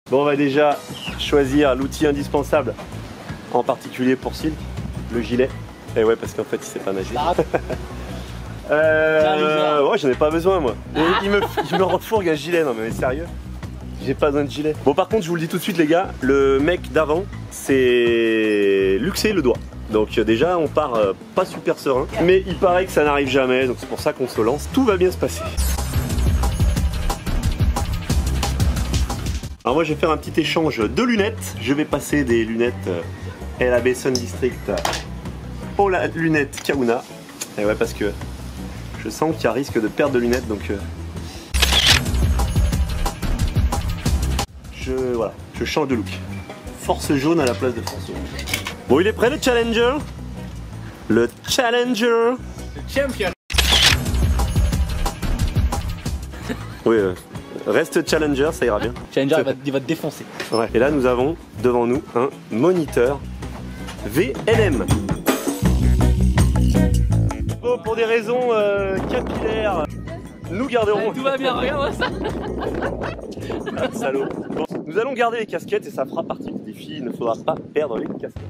Bon, on va déjà choisir l'outil indispensable, en particulier pour Silk, le gilet. Et ouais, parce qu'en fait, il sait pas nager. Ouais, j'en ai pas besoin, moi. Il me refourgue un gilet, non mais sérieux? J'ai pas besoin de gilet. Bon, par contre, je vous le dis tout de suite, les gars, le mec d'avant, c'est luxé le doigt. Donc déjà, on part pas super serein. Mais il paraît que ça n'arrive jamais, donc c'est pour ça qu'on se lance. Tout va bien se passer. Alors moi je vais faire un petit échange de lunettes. Je vais passer des lunettes LAB Sun District aux lunettes Kahuna. Et ouais, parce que je sens qu'il y a risque de perdre de lunettes, donc voilà, je change de look. Force jaune à la place de force rouge. Bon, il est prêt le challenger? Le challenger. Le champion. Oui, reste challenger, ça ira bien. Challenger, il va te défoncer. Ouais. Et là, nous avons devant nous un moniteur VLM. Bon, pour des raisons capillaires, nous garderons... Tout va bien, regarde ça. Salaud. Bon, nous allons garder les casquettes et ça fera partie du défi. Il ne faudra pas perdre les casquettes.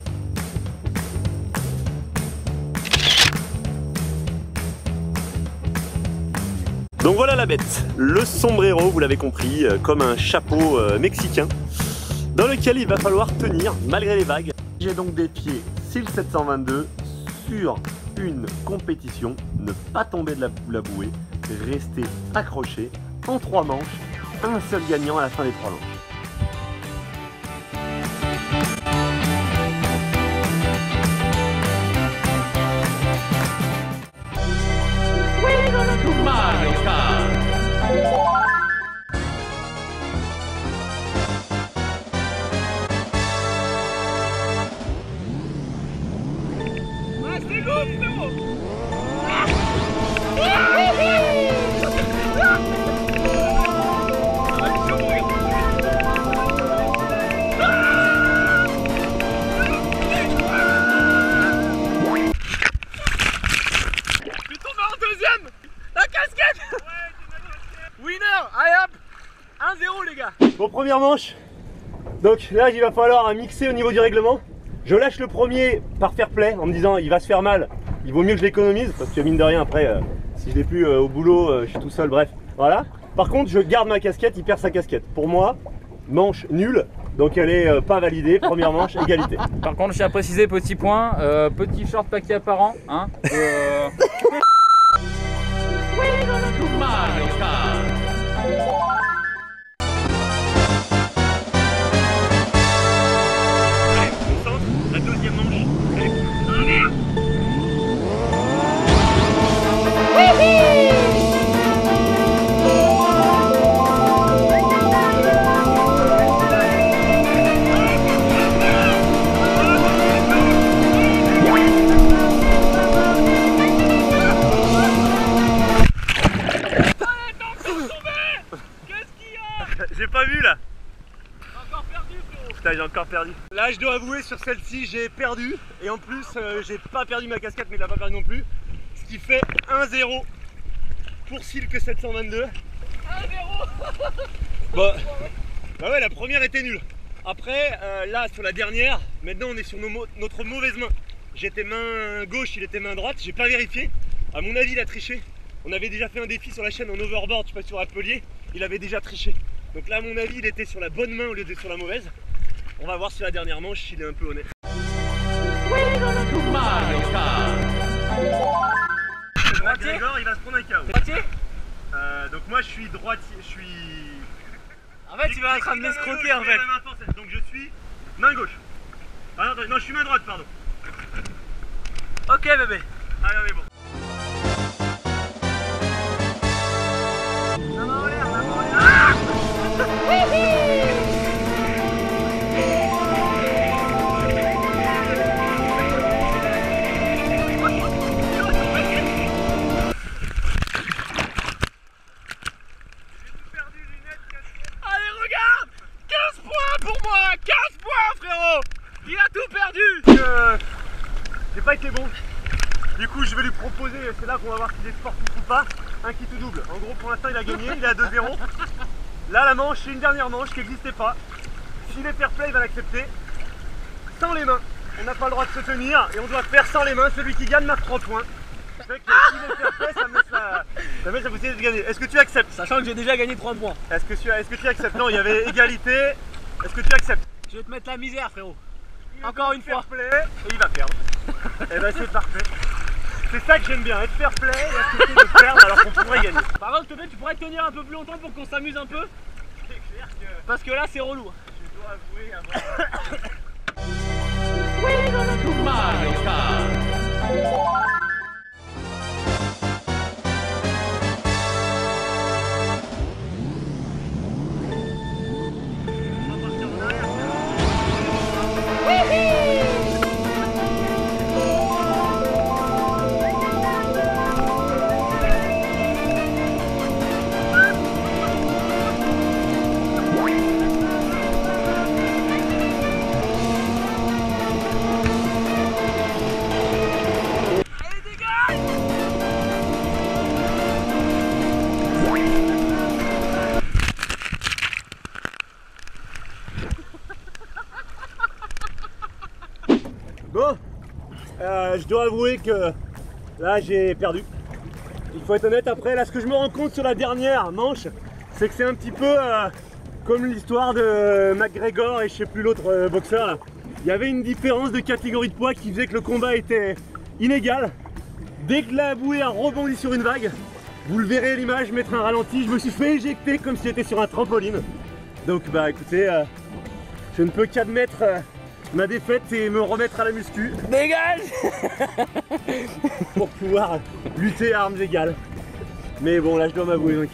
Donc voilà la bête, le sombrero, vous l'avez compris, comme un chapeau mexicain dans lequel il va falloir tenir malgré les vagues. J'ai donc des pieds Silk 722 sur une compétition, ne pas tomber de la bouée, rester accroché en 3 manches, un seul gagnant à la fin des 3 manches. Mario Kart. Bon, première manche. Donc là, il va falloir mixer au niveau du règlement. Je lâche le premier par fair play en me disant il va se faire mal, il vaut mieux que je l'économise parce que mine de rien après si je l'ai plus au boulot, je suis tout seul, bref, voilà. Par contre, je garde ma casquette, il perd sa casquette. Pour moi, manche nulle, donc elle est pas validée. Première manche, égalité. Par contre, je tiens à préciser, petit point, petit short paquet apparent, hein. Mario Kart. La deuxième manche. Allez. J'ai pas vu là. Encore perdu, frérot. Putain, j'ai encore perdu. Là, je dois avouer, sur celle-ci, j'ai perdu. Et en plus, j'ai pas perdu ma casquette, mais il l'a pas perdu non plus. Ce qui fait 1-0 pour Silk 722. 1-0. Bon, bah ouais, la première était nulle. Après, là, sur la dernière, maintenant, on est sur notre mauvaise main. J'étais main gauche, il était main droite. J'ai pas vérifié. À mon avis, il a triché. On avait déjà fait un défi sur la chaîne en overboard, je sais pas, sur Appelier. Il avait déjà triché. Donc là, à mon avis, il était sur la bonne main au lieu d'être sur la mauvaise. On va voir sur la dernière manche s'il est un peu honnête. Mario Kart. Grégor, il va se prendre un KO. Droitier. Donc moi, je suis droitier, je suis... En fait, tu vas en train de m'escroquer en fait. Donc je suis main gauche. Ah non, je suis main droite, pardon. Ok, bébé. Allez, on est bon. Allez, regarde. 15 points pour moi. 15 points, frérot. Il a tout perdu. J'ai pas été bon. Du coup, je vais lui proposer, c'est là qu'on va voir s'il est sportif ou pas, un qui tout double. En gros, pour l'instant, il a gagné, il est à 2-0. Là, la manche, c'est une dernière manche qui n'existait pas. Si les fair play, il va l'accepter. Sans les mains. On n'a pas le droit de se tenir et on doit faire sans les mains. Celui qui gagne marque 3 points. Ça fait que si les fair play, ça me laisse la possibilité de gagner. Est-ce que tu acceptes? Sachant que j'ai déjà gagné 3 points. Est-ce que tu acceptes? Non, il y avait égalité. Est-ce que tu acceptes? Je vais te mettre la misère, frérot. Encore une fois. Fair play et il va perdre. Et ben c'est parfait. C'est ça que j'aime bien, être fair play et accepter de perdre alors qu'on pourrait gagner. Par contre, s'il te plaît, tu pourrais tenir un peu plus longtemps pour qu'on s'amuse un peu. C'est clair que Parce que là, c'est relou. je dois avouer avoir... Bon, je dois avouer que là j'ai perdu. Il faut être honnête, après là ce que je me rends compte sur la dernière manche, c'est que c'est un petit peu comme l'histoire de McGregor et je sais plus l'autre boxeur là. Il y avait une différence de catégorie de poids qui faisait que le combat était inégal. Dès que la bouée a rebondi sur une vague, vous le verrez à l'image, je mettrai un ralenti, je me suis fait éjecter comme si j'étais sur un trampoline. Donc bah écoutez, je ne peux qu'admettre ma défaite et me remettre à la muscu. Dégage. Pour pouvoir lutter à armes égales. Mais bon, là je dois m'avouer donc.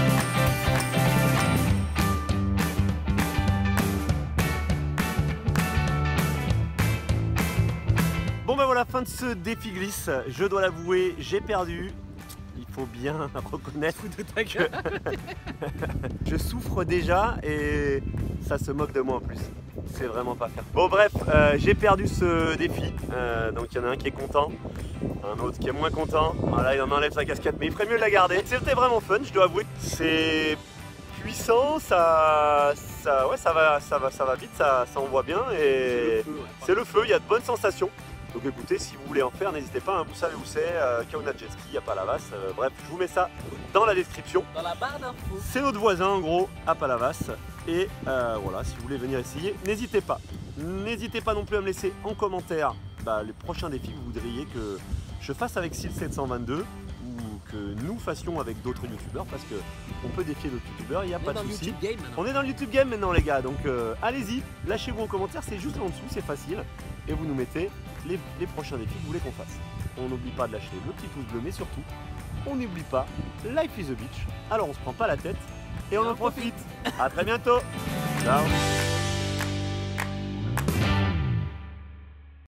Bon ben voilà, fin de ce défi glisse. Je dois l'avouer, j'ai perdu. Il faut bien reconnaître que je souffre déjà et ça se moque de moi en plus. C'est vraiment pas faire. Bon bref, j'ai perdu ce défi. Donc il y en a un qui est content, un autre qui est moins content. Voilà, il en enlève sa casquette, mais il ferait mieux de la garder. C'était vraiment fun, je dois avouer. C'est puissant, ça va vite, ça envoie bien et c'est le feu, il y a de bonnes sensations. Donc écoutez, si vous voulez en faire, n'hésitez pas, hein, vous savez où c'est, Kauna Jet Ski, à Palavas. Bref, je vous mets ça dans la description. Dans la barre d'infos. C'est notre voisin en gros, à Palavas. Et voilà, si vous voulez venir essayer, n'hésitez pas. N'hésitez pas non plus à me laisser en commentaire les prochains défis que vous voudriez que je fasse avec Syl 722 ou que nous fassions avec d'autres youtubeurs parce qu'on peut défier d'autres youtubeurs, il n'y a pas de souci. On est dans le YouTube Game maintenant les gars, donc allez-y, lâchez-vous en commentaire, c'est juste en dessous, c'est facile. Et vous nous mettez les prochains défis que vous voulez qu'on fasse. On n'oublie pas de lâcher le petit pouce bleu, mais surtout, on n'oublie pas Life is a Beach. Alors on se prend pas la tête et on en profite. À très bientôt. Ciao.